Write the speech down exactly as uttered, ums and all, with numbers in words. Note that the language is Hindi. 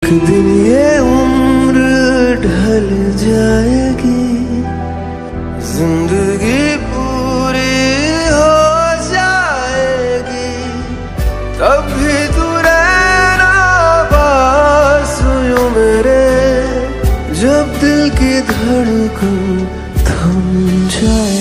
दिन ये उम्र ढल जाएगी, जिंदगी पूरी हो जाएगी, तब भी तू रहना पास यूं मेरे, जब दिल की धड़कन थम जाए।